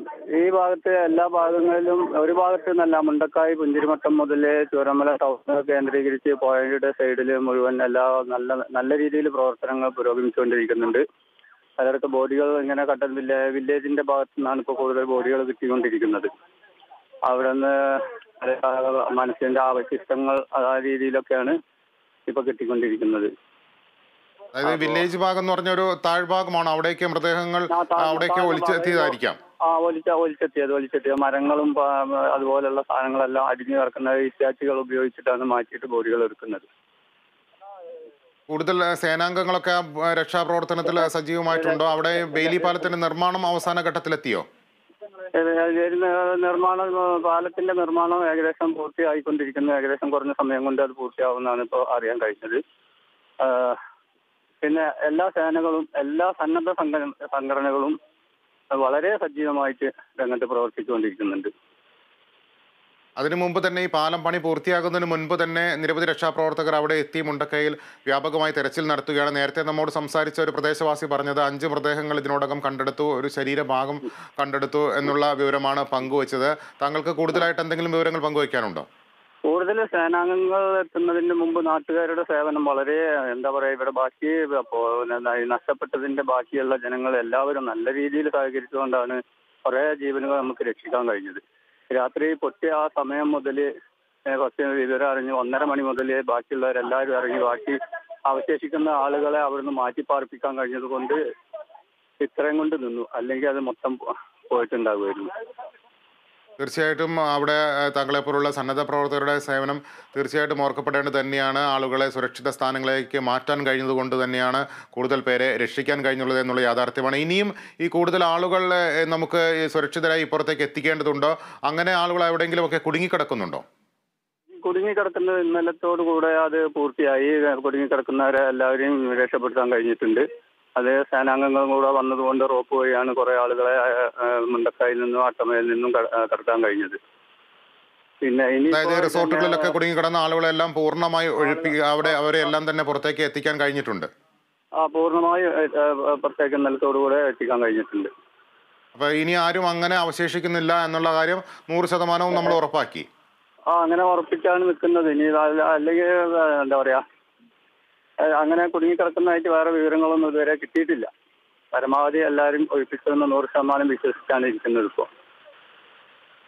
ഈ ഭാഗത്ത് എല്ലാ ഭാഗങ്ങളിലും ഒരു ഭാഗത്ത് നല്ല മുണ്ടക്കായ് പുഞ്ചിരിമട്ടം മുതൽ ചൂരമല ടൗൺ കേന്ദ്രീകരിച്ച് പുഴയുടെ സൈഡിൽ മുഴുവൻ നല്ല രീതിയിൽ പ്രവർത്തനങ്ങൾ പുരോഗമിച്ചുകൊണ്ടിരിക്കുന്നുണ്ട്. പലയിടത്ത് ബോഡികൾ ഇങ്ങനെ വില്ലേജിന്റെ ഭാഗത്തു നിന്നാണ് ഇപ്പോൾ കൂടുതൽ ബോഡികൾ കിട്ടിക്കൊണ്ടിരിക്കുന്നത്. അവിടെ നിന്ന് മനുഷ്യന്റെ അവശിഷ്ടങ്ങൾ ആ രീതിയിലൊക്കെയാണ് ഇപ്പൊ കിട്ടിക്കൊണ്ടിരിക്കുന്നത്. അതായത് വില്ലേജ് ഭാഗം എന്ന് പറഞ്ഞ ഒരു താഴ്ഭാഗമാണ്, അവിടേക്ക് മൃതദേഹങ്ങൾ അവിടേക്ക് ഒലിച്ചെത്തിയതായിരിക്കാം. ഒലിച്ചെത്തിയത് മരങ്ങളും അതുപോലുള്ള സാധനങ്ങളെല്ലാം അടിഞ്ഞു കിടക്കുന്ന ഇറ്റാച്ചുകൾ ഉപയോഗിച്ചിട്ടാണ് മാറ്റിയിട്ട് ബോഡികൾ എടുക്കുന്നത്. കൂടുതൽ സേനാംഗങ്ങളൊക്കെ രക്ഷാപ്രവർത്തനത്തിൽ സജീവമായിട്ടുണ്ടോ? അവിടെ ബെയിലി പാലത്തിന്റെ നിർമ്മാണം അവസാന ഘട്ടത്തിലെത്തിയോ? പാലത്തിന്റെ നിർമ്മാണം ഏകദേശം പൂർത്തിയായിക്കൊണ്ടിരിക്കുന്നു. ഏകദേശം കുറഞ്ഞ സമയം കൊണ്ട് അത് പൂർത്തിയാവുമെന്നാണ് ഇപ്പോൾ അറിയാൻ കഴിഞ്ഞത്. പിന്നെ എല്ലാ സേനകളും എല്ലാ സന്നദ്ധ സംഘടനകളും വളരെ സജീവമായിട്ട് രംഗത്ത് പ്രവർത്തിച്ചുകൊണ്ടിരിക്കുന്നുണ്ട്. അതിനു മുമ്പ് തന്നെ ഈ പാലം പണി പൂർത്തിയാകുന്നതിന് മുൻപ് തന്നെ നിരവധി രക്ഷാപ്രവർത്തകർ അവിടെ എത്തി മുണ്ടക്കയിൽ വ്യാപകമായി തെരച്ചിൽ നടത്തുകയാണ്. നേരത്തെ നമ്മോട് സംസാരിച്ച ഒരു പ്രദേശവാസി പറഞ്ഞത് 5 മൃതദേഹങ്ങൾ ഇതിനോടകം കണ്ടെടുത്തു, ഒരു ശരീരഭാഗം കണ്ടെടുത്തു എന്നുള്ള വിവരമാണ് പങ്കുവച്ചത്. താങ്കൾക്ക് കൂടുതലായിട്ട് എന്തെങ്കിലും വിവരങ്ങൾ പങ്കുവയ്ക്കാനുണ്ടോ? കൂടുതൽ സേനാംഗങ്ങൾ എത്തുന്നതിന് മുമ്പ് നാട്ടുകാരുടെ സേവനം വളരെ ഇവിടെ ബാക്കി നഷ്ടപ്പെട്ടതിന്റെ ബാക്കിയുള്ള ജനങ്ങൾ എല്ലാവരും നല്ല രീതിയിൽ സഹകരിച്ചുകൊണ്ടാണ് കുറെ ജീവനുകൾ നമുക്ക് രക്ഷിക്കാൻ കഴിഞ്ഞത്. രാത്രി പൊട്ടിയ ആ സമയം മുതൽ കുറച്ച് വിവരം അറിഞ്ഞ് 1:30 മണി മുതൽ ബാക്കിയുള്ളവരെല്ലാവരും ഇറങ്ങി ബാക്കി അവശേഷിക്കുന്ന ആളുകളെ അവിടുന്ന് മാറ്റിപ്പാർപ്പിക്കാൻ കഴിഞ്ഞത് കൊണ്ട് ഇത്രയും കൊണ്ട് നിന്നു. അല്ലെങ്കിൽ അത് മൊത്തം പോയിട്ടുണ്ടാകുമായിരുന്നു. തീർച്ചയായിട്ടും അവിടെ താങ്കളെപ്പോലുള്ള സന്നദ്ധ പ്രവർത്തകരുടെ സേവനം തീർച്ചയായിട്ടും ഓർക്കപ്പെടേണ്ടത് തന്നെയാണ്. ആളുകളെ സുരക്ഷിത സ്ഥാനങ്ങളിലേക്ക് മാറ്റാൻ കഴിഞ്ഞതുകൊണ്ട് തന്നെയാണ് കൂടുതൽ പേരെ രക്ഷിക്കാൻ കഴിഞ്ഞുള്ളത് എന്നുള്ള യാഥാർത്ഥ്യമാണ്. ഇനിയും ഈ കൂടുതൽ ആളുകളെ നമുക്ക് സുരക്ഷിതരായി ഇപ്പുറത്തേക്ക് എത്തിക്കേണ്ടതുണ്ടോ? അങ്ങനെ ആളുകൾ എവിടെയെങ്കിലുമൊക്കെ കുടുങ്ങിക്കിടക്കുന്നുണ്ടോ? കുടുങ്ങിക്കിടക്കുന്നത് ഇന്നലത്തോടു കൂടെ അത് പൂർത്തിയായി. കുടുങ്ങിക്കിടക്കുന്നവരെ എല്ലാവരെയും രക്ഷപ്പെടുത്താൻ കഴിഞ്ഞിട്ടുണ്ട്. അത് സേനാംഗങ്ങളും കൂടെ വന്നതുകൊണ്ട് റോപ്പ് വഴിയാണ് കുറെ ആളുകളെ മുണ്ടക്കായിൽ നിന്നും അട്ടമയിൽ നിന്നും കടക്കാൻ കഴിഞ്ഞത്. പിന്നെ റിസോർട്ടുകളിലൊക്കെ കുടുങ്ങിക്കിടന്ന ആളുകളെല്ലാം പൂർണ്ണമായി അവരെല്ലാം തന്നെ പുറത്തേക്ക് എത്തിക്കാൻ കഴിഞ്ഞിട്ടുണ്ട്. പൂർണ്ണമായി പുറത്തേക്ക് ഇന്നലത്തോടുകൂടെ എത്തിക്കാൻ കഴിഞ്ഞിട്ടുണ്ട്. അപ്പൊ ഇനി ആരും അങ്ങനെ അവശേഷിക്കുന്നില്ല എന്നുള്ള കാര്യം 100% നമ്മൾ ഉറപ്പാക്കി. അങ്ങനെ ഉറപ്പിച്ചാണ് നിൽക്കുന്നത്. ഇനി അല്ലെങ്കിൽ അങ്ങനെ കുടുങ്ങിക്കിടക്കുന്നതായിട്ട് വേറെ വിവരങ്ങളൊന്നും ഇതുവരെ കിട്ടിയിട്ടില്ല. പരമാവധി എല്ലാവരും ഒഴിപ്പിച്ചെന്ന് 100% വിശ്വസിച്ചാണ് ഇരിക്കുന്നത് ഇപ്പോൾ.